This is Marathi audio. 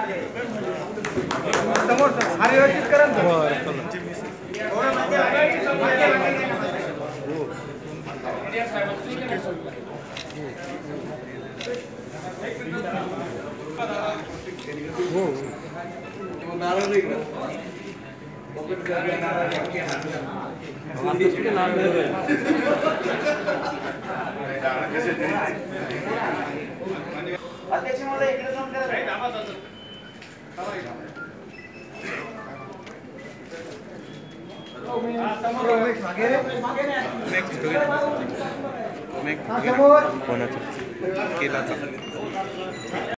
समोर हा व्यवस्थित करा ना. अध्यक्ष मला इकडे जाऊन कोणाचं केला